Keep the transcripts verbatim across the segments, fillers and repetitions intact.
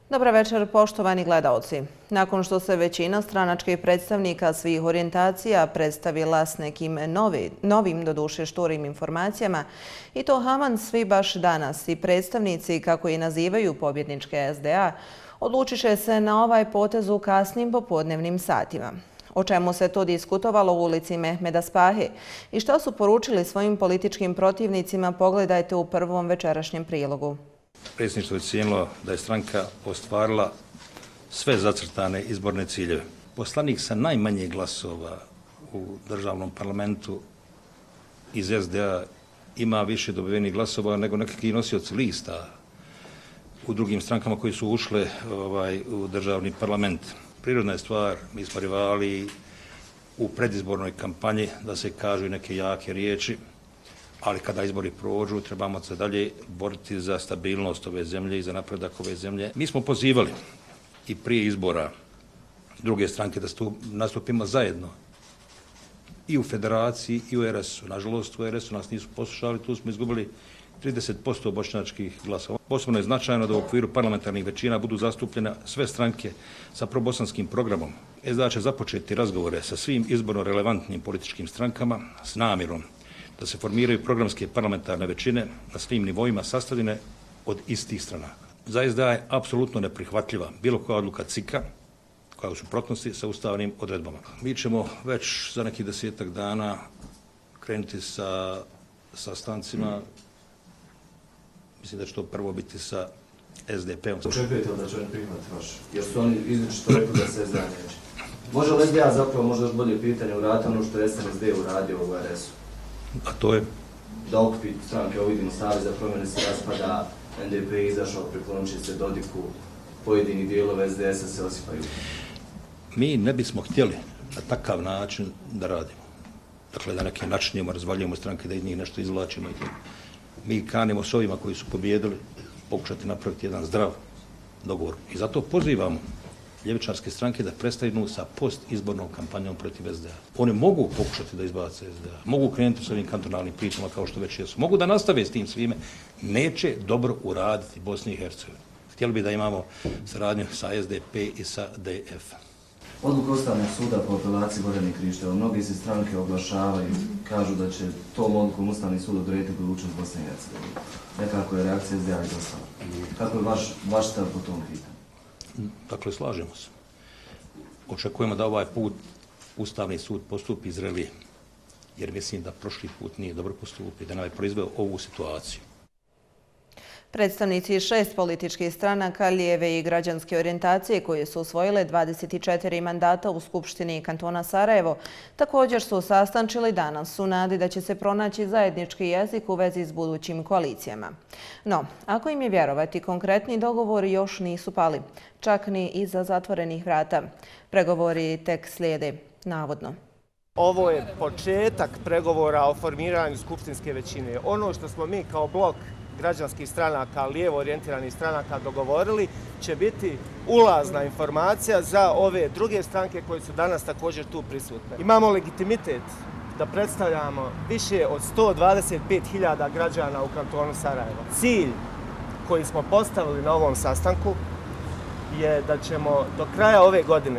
Dobar večer, poštovani gledaoci. Nakon što se većina stranačkih predstavnika svih orijentacija predstavila s nekim novi, novim, doduše šturim informacijama, i to haman svi baš danas i predstavnici, kako i nazivaju pobjedničke S D A, odlučit će se na ovaj potez u kasnim popodnevnim satima. O čemu se to diskutovalo u ulici Mehmeda Spahe i što su poručili svojim političkim protivnicima, pogledajte u prvom večerašnjem prilogu. Predsjedništvo je ocijenilo da je stranka ostvarila sve zacrtane izborne ciljeve. Poslanik sa najmanje glasova u državnom parlamentu iz S D A ima više dobivenih glasova nego nekakvi nosioci lista u drugim strankama koji su ušle ovaj, u državni parlament. Prirodna je stvar, mi smo rivali u predizbornoj kampanji da se kažu neke jake riječi, ali kada izbori prođu, trebamo se dalje boriti za stabilnost ove zemlje i za napredak ove zemlje. Mi smo pozivali i prije izbora druge stranke da nastupimo zajedno i u federaciji i u R S-u. Nažalost, u R S-u nas nisu poslušali, tu smo izgubili trideset posto bošnjačkih glasova. Posebno je značajno da u okviru parlamentarnih većina budu zastupljene sve stranke sa probosanskim programom. S D A će započeti razgovore sa svim izborno relevantnim političkim strankama s namjerom da se formiraju programske parlamentarne većine na svim nivoima sastavljene od istih stranaka. Za S D A je apsolutno neprihvatljiva bilo koja odluka C I K-a koja je u suprotnosti sa ustavnim odredbama. Mi ćemo već za nekih desetak dana krenuti sa sastancima. Mislim da će to prvo biti sa S D P-om. Očekujete li da će oni prihvatiti vaš? Jer su oni izričito rekli da se S D A neće. Može li S D A zapravo, možda još bolje pitanje, uraditi ono što je S N S D uradio u R S-u? A to je? Da okupi stranke, ovo vidimo, Savez za promjene se raspada, N D P je izašao, priklonit se Dodiku, pojedini dijelove S D S-a se osipaju. Mi ne bismo htjeli na takav način da radimo. Dakle, da neke načinjemo, razvaljujemo stranke, da iz njih nešto izvlačimo. Mi kanimo s ovima koji su pobjedili pokušati napraviti jedan zdrav dogovor. I zato pozivamo ljevičarske stranke da prestanu sa postizbornom kampanjom protiv S D A. One mogu pokušati da izbace S D A, mogu krenuti s ovim kantonalnim pričama kao što već jesu, mogu da nastave s tim svime, neće dobro uraditi Bosni i Hercegovini. Htjeli bi da imamo saradnju sa S D P i sa D F. Odluka Ustavnog suda po apelaciji Gorane Krišteva. Mnogi se stranke oglašavaju, kažu da će tom odlukom Ustavni sud odrediti budućnost Bosne i Hercegovine. Nekako je reakcija S D A izostala. Kako je vaš, vaš stav po tom pitanju? Dakle, slažemo se. Očekujemo da ovaj put Ustavni sud postupi zrelije, jer mislim da prošli put nije dobro postupio, da nam je proizveo ovu situaciju. Predstavnici šest političkih stranaka lijeve i građanske orijentacije koje su osvojile dvadeset četiri mandata u Skupštini kantona Sarajevo također su sastančili danas u nadi da će se pronaći zajednički jezik u vezi s budućim koalicijama. No, ako im je vjerovati, konkretni dogovori još nisu pali, čak ni iza zatvorenih vrata. Pregovori tek slijede, navodno. Ovo je početak pregovora o formiranju skupštinske većine. Ono što smo mi kao blok građanskih stranaka, lijevo orijentiranih stranaka dogovorili, će biti ulazna informacija za ove druge stranke koje su danas također tu prisutne. Imamo legitimitet da predstavljamo više od sto dvadeset pet hiljada građana u kantonu Sarajevo. Cilj koji smo postavili na ovom sastanku je da ćemo do kraja ove godine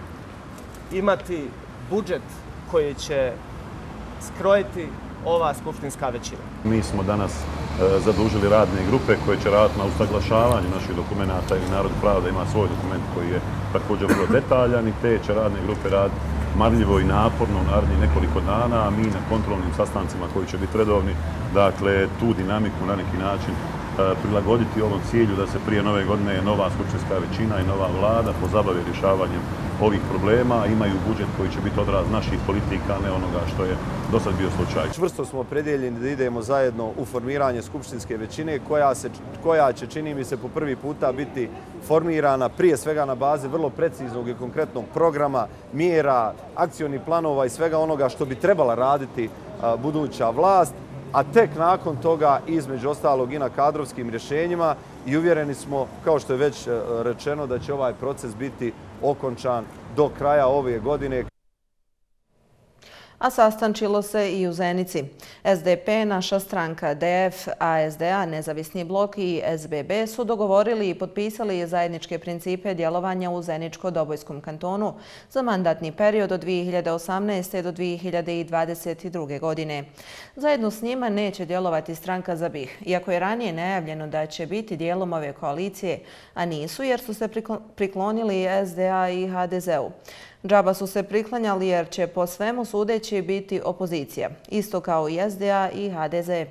imati budžet koji će skrojiti ova skupštinska većina. Mi smo danas e, zadužili radne grupe koje će raditi na usaglašavanju naših dokumenata i Narod pravda ima svoj dokument koji je također vrlo detaljan i te će radne grupe raditi marljivo i naporno u narednih nekoliko dana, a mi na kontrolnim sastancima koji će biti redovni, dakle tu dinamiku na neki način e, prilagoditi ovom cilju da se prije nove godine nova skupštinska većina i nova vlada pozabavi rješavanjem ovih problema, imaju budžet koji će biti odraz naših politika, ne onoga što je do sad bio slučaj. Čvrsto smo opredjeljeni da idemo zajedno u formiranje skupštinske većine koja, se, koja će, čini mi se, po prvi puta biti formirana prije svega na bazi vrlo preciznog i konkretnog programa, mjera, akcionih planova i svega onoga što bi trebala raditi a, buduća vlast, a tek nakon toga između ostalog i na kadrovskim rješenjima i uvjereni smo, kao što je već rečeno, da će ovaj proces biti okončan do kraja ove godine. a sastančilo se i u Zenici. S D P, naša stranka D F, A S D A, Nezavisni blok i S B B su dogovorili i potpisali zajedničke principe djelovanja u Zeničko-Dobojskom kantonu za mandatni period od dvije hiljade osamnaeste. do dvije hiljade dvadeset druge. godine. Zajedno s njima neće djelovati stranka za B I H, iako je ranije najavljeno da će biti dijelom ove koalicije, a nisu jer su se priklonili S D A i H D Z-u. Džaba su se priklanjali jer će po svemu sudeći biti opozicija, isto kao i S D A i H D Z.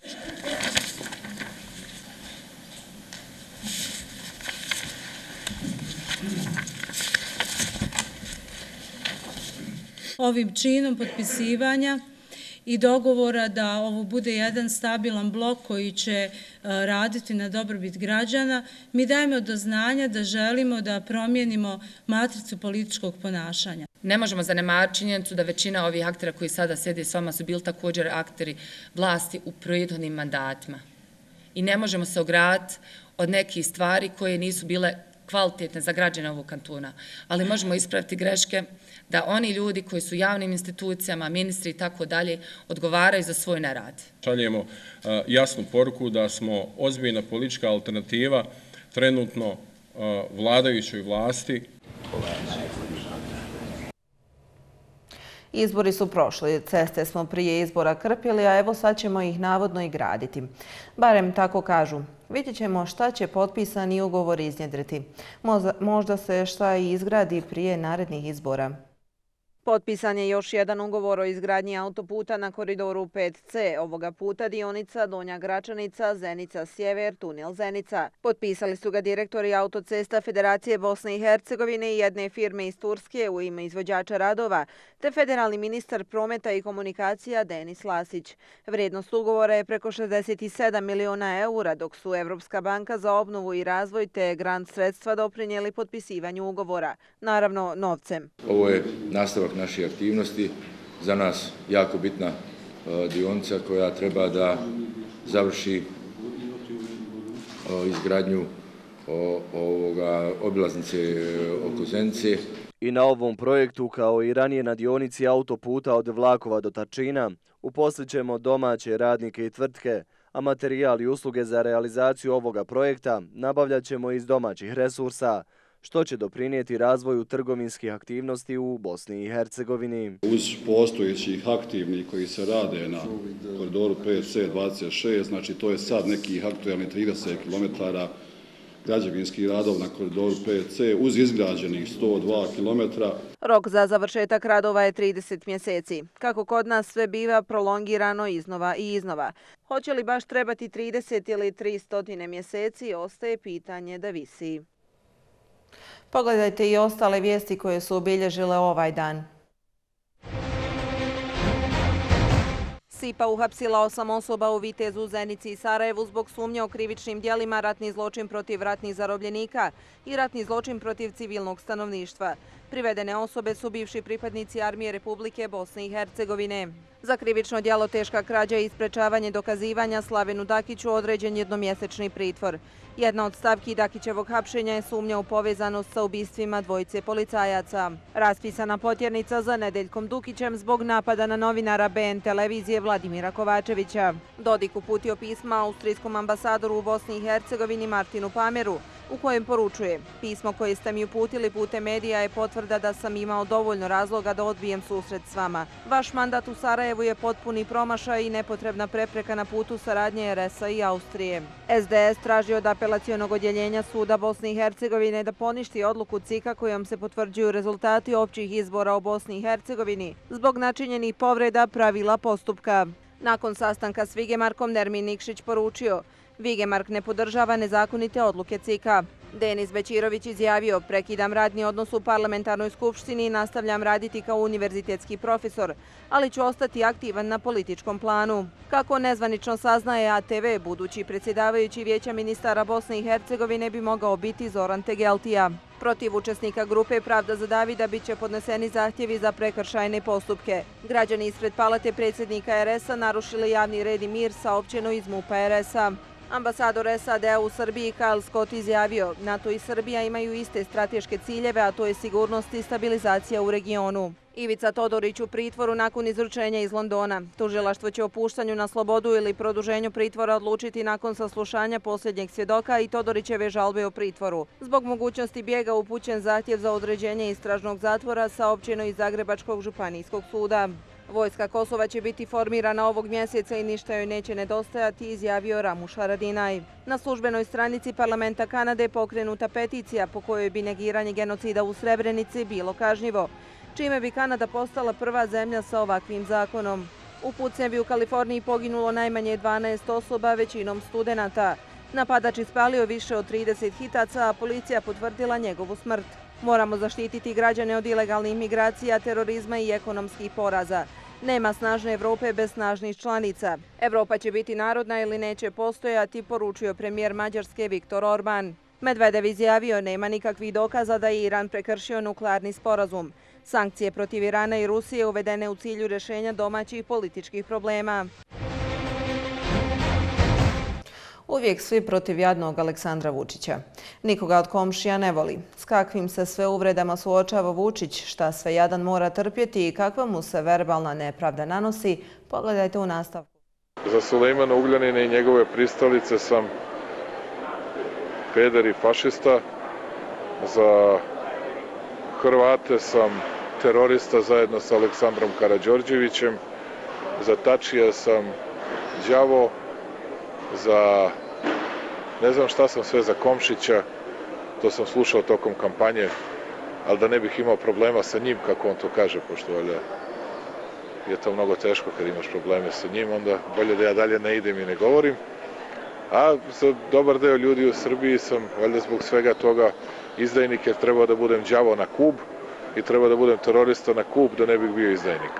Ovim činom potpisivanja i dogovora da ovo bude jedan stabilan blok koji će raditi na dobrobit građana, mi dajemo do znanja da želimo da promijenimo matricu političkog ponašanja. Ne možemo zanemariti činjenicu da većina ovih aktera koji sada sjede s vama su bili također akteri vlasti u prethodnim mandatima. I ne možemo se ograditi od nekih stvari koje nisu bile kvalitetne za građane ovog kantona, ali možemo ispraviti greške da oni ljudi koji su u javnim institucijama, ministri i tako dalje, odgovaraju za svoj nerad. Šaljemo jasnu poruku da smo ozbiljna politička alternativa trenutno vladajućoj vlasti. Izbori su prošli, ceste smo prije izbora krpili, a evo sad ćemo ih navodno i graditi. Barem tako kažu. Vidjet ćemo šta će potpisani ugovor iznjedriti. Možda se šta i izgradi prije narednih izbora. Potpisan je još jedan ugovor o izgradnji autoputa na koridoru pet C, ovoga puta dionica Donja Gračanica, Zenica Sjever, tunel Zenica. Potpisali su ga direktori autocesta Federacije Bosne i Hercegovine i jedne firme iz Turske u ime izvođača radova, te federalni ministar prometa i komunikacija Denis Lasić. Vrijednost ugovora je preko šezdeset sedam miliona eura, dok su Evropska banka za obnovu i razvoj te grant sredstva doprinijeli potpisivanju ugovora. Naravno, novcem. Ovo je nastavak naših aktivnosti, za nas jako bitna dionica koja treba da završi izgradnju ovoga obilaznice oko Zenice. I na ovom projektu, kao i ranije na dionici autoputa od Vlakova do Tačina, uposlićemo domaće radnike i tvrtke, a materijal i usluge za realizaciju ovoga projekta nabavljat ćemo iz domaćih resursa, što će doprinijeti razvoju trgovinskih aktivnosti u Bosni i Hercegovini. Uz postojećih aktivnih koji se rade na koridoru pet C dvadeset šest, znači to je sad nekih aktualnih trideset kilometara građevinskih radova na koridoru pet C uz izgrađenih sto dva kilometra. Rok za završetak radova je trideset mjeseci. Kako kod nas sve biva prolongirano iznova i iznova. Hoće li baš trebati trideset ili tristo mjeseci, ostaje pitanje da visi. Pogledajte i ostale vijesti koje su obilježile ovaj dan. Sipa uhapsila osam osoba u Vitezu, Zenici i Sarajevu zbog sumnje o krivičnim djelima, ratni zločin protiv ratnih zarobljenika i ratni zločin protiv civilnog stanovništva. Privedene osobe su bivši pripadnici Armije Republike Bosne i Hercegovine. Za krivično djelo teška krađa i isprečavanje dokazivanja Slavenu Dakiću određen jednomjesečni pritvor. Jedna od stavki Dakićevog hapšenja je sumnja u povezanost sa ubistvima dvojice policajaca. Raspisana potjernica za Nedeljkom Dukićem zbog napada na novinara B N televizije Vladimira Kovačevića. Dodik uputio pisma austrijskom ambasadoru u Bosni i Hercegovini Martinu Pameru, u kojem poručuje: pismo koje ste mi uputili putem medija je potvrda da sam imao dovoljno razloga da odbijem susret s vama. Vaš mandat u Sarajevu je potpuni promašaj i nepotrebna prepreka na putu saradnje R S-a i Austrije. S D S traži od apelacionog odjeljenja suda Bosne i Hercegovine da poništi odluku C I K-a kojom se potvrđuju rezultati općih izbora u Bosni i Hercegovini zbog načinjenih povreda pravila postupka. Nakon sastanka s Vigemarkom Nermin Nikšić poručio: Vigemark ne podržava nezakonite odluke C I K-a. Denis Bećirović izjavio: prekidam radni odnos u parlamentarnoj skupštini i nastavljam raditi kao univerzitetski profesor, ali ću ostati aktivan na političkom planu. Kako nezvanično saznaje A T V, budući predsjedavajući Vijeća ministara Bosne i Hercegovine bi mogao biti Zoran Tegeltija. Protiv učesnika grupe Pravda za Davida bit će podneseni zahtjevi za prekršajne postupke. Građani ispred palate predsjednika R S-a narušili javni red i mir, saopćeno iz MUP-a R S-a. Ambasador S A D-a u Srbiji Kyle Scott izjavio: NATO i Srbija imaju iste strateške ciljeve, a to je sigurnost i stabilizacija u regionu. Ivica Todorić u pritvoru nakon izručenja iz Londona. Tužilaštvo će o puštanju na slobodu ili produženju pritvora odlučiti nakon saslušanja posljednjeg svjedoka i Todorićeve žalbe o pritvoru. Zbog mogućnosti bijega upućen zahtjev za određenje istražnog zatvora saopćeno iz Zagrebačkog županijskog suda. Vojska Kosova će biti formirana ovog mjeseca i ništa joj neće nedostajati, izjavio Ramuš Haradinaj. Na službenoj stranici parlamenta Kanade pokrenuta peticija po kojoj bi negiranje genocida u Srebrenici bilo kažnjivo, čime bi Kanada postala prva zemlja sa ovakvim zakonom. U pucnjavi u Kaliforniji poginulo najmanje dvanaest osoba, većinom studenata. Napadač ispalio više od trideset hitaca, a policija potvrdila njegovu smrt. Moramo zaštititi građane od ilegalnih migracija, terorizma i ekonomskih poraza. Nema snažne Evrope bez snažnih članica. Evropa će biti narodna ili neće postojati, poručio premijer Mađarske Viktor Orban. Medvedev izjavio nema nikakvih dokaza da je Iran prekršio nuklearni sporazum. Sankcije protiv Irana i Rusije uvedene u cilju rješenja domaćih političkih problema. Uvijek svi protiv jadnog Aleksandra Vučića. Nikoga od komšija ne voli. S kakvim se sve uvredama suočava Vučić, šta sve jadan mora trpjeti i kakva mu se verbalna nepravda nanosi, pogledajte u nastavku. Za Sulejmana Ugljanina i njegove pristalice sam peder i fašista. Za Hrvate sam terorista zajedno sa Aleksandrom Karađorđevićem. Za Tačija sam đavo. Za ne znam šta sam sve za Komšića, to sam slušao tokom kampanje, ali da ne bih imao problema sa njim, kako on to kaže, pošto valjda je to mnogo teško kad imaš probleme sa njim, onda bolje da ja dalje ne idem i ne govorim. A za dobar deo ljudi u Srbiji sam, valjda zbog svega toga, izdajnik, jer treba da budem đavo na Kub i treba da budem terorista na Kub da ne bih bio izdajnik.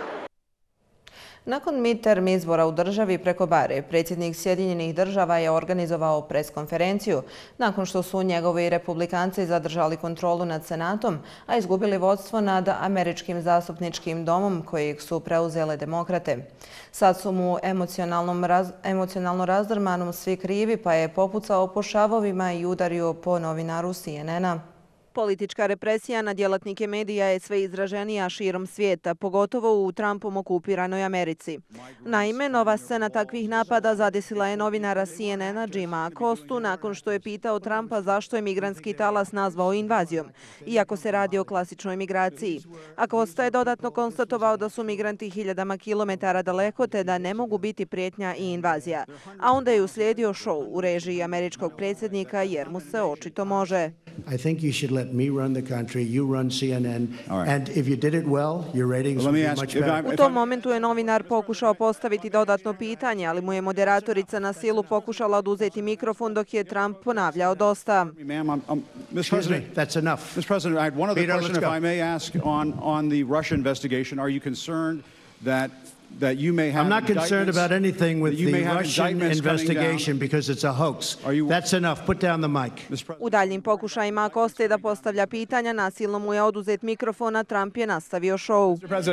Nakon midterm izbora u državi preko bare, predsjednik Sjedinjenih država je organizovao preskonferenciju nakon što su njegovi republikanci zadržali kontrolu nad Senatom, a izgubili vodstvo nad američkim zastupničkim domom kojeg su preuzele demokrate. Sad su mu emocionalno razdrmanom svi krivi, pa je popucao po šavovima i udario po novinaru C N N-a. Politička represija na djelatnike medija je sve izraženija širom svijeta, pogotovo u Trumpom okupiranoj Americi. Naime, nova scena takvih napada zadesila je novinara C N N-a Jima Acostu nakon što je pitao Trumpa zašto je migrantski talas nazvao invazijom, iako se radi o klasičnoj migraciji. Acosta je dodatno konstatovao da su migranti hiljadama kilometara daleko te da ne mogu biti prijetnja i invazija. A onda je uslijedio šou u režiji američkog predsjednika jer mu se očito može. I think you should let me run the country, you run C N N, right. And if you did it well, your ratings will be much better. U tom momentu je novinar pokušao postaviti dodatno pitanje, ali mu je moderatorica na silu pokušala oduzeti mikrofon dok je Trump ponavljao dosta. Excuse me, that's enough. Mister President, I had one other Peter, question, if I may ask, on, on the Russia investigation. Are you concerned that that you may have I'm not concerned about anything with the Russian investigation because it's a hoax. That's enough. Put down the mic. U daljnim pokušajima Acoste da postavlja pitanja, nasilno mu je oduzet mikrofon, a Trump je nastavio šou.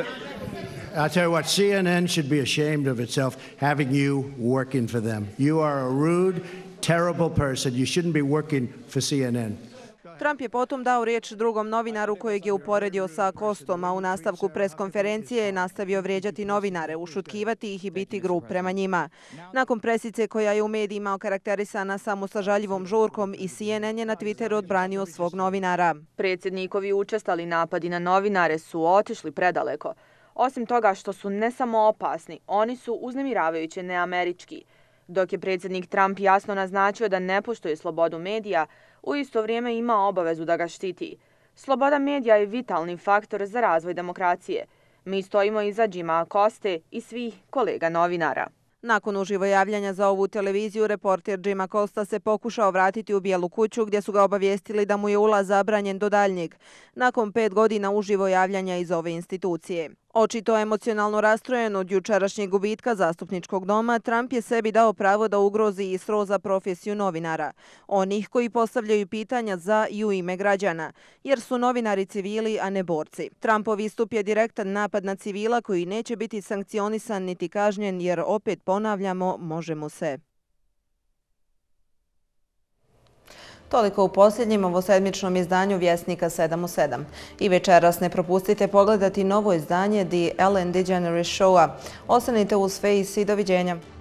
I'll tell you what, C N N should be ashamed of itself having you working for them. You are a rude, terrible person. You shouldn't be working for C N N. Trump je potom dao riječ drugom novinaru kojeg je uporedio sa Acostom, a u nastavku preskonferencije je nastavio vrijeđati novinare, ušutkivati ih i biti grub prema njima. Nakon presice koja je u medijima okarakterisana samo sa žaljivom žurkom, i C N N je na Twitteru odbranio svog novinara. Predsjednikovi učestali napadi na novinare su otišli predaleko. Osim toga što su ne samo opasni, oni su uznemiravajuće neamerički. Dok je predsjednik Trump jasno naznačio da ne poštuje slobodu medija, u isto vrijeme ima obavezu da ga štiti. Sloboda medija je vitalni faktor za razvoj demokracije. Mi stojimo iza Jima Acoste i svih kolega novinara. Nakon uživo javljanja za ovu televiziju, reporter Jim Acosta se pokušao vratiti u Bijelu kuću gdje su ga obavijestili da mu je ulaz zabranjen do daljnjeg, nakon pet godina uživo javljanja iz ove institucije. Očito emocionalno rastrojen od jučerašnjeg gubitka zastupničkog doma, Trump je sebi dao pravo da ugrozi i sroza profesiju novinara, onih koji postavljaju pitanja za i u ime građana, jer su novinari civili, a ne borci. Trumpov istup je direktan napad na civila koji neće biti sankcionisan niti kažnjen, jer opet ponavljamo, može mu se. Toliko u posljednjem ovosedmičnom izdanju Vjesnika sedam u sedam. I večeras ne propustite pogledati novo izdanje The Ellen DeGeneres Show-a. Ostanite uz Face i doviđenja.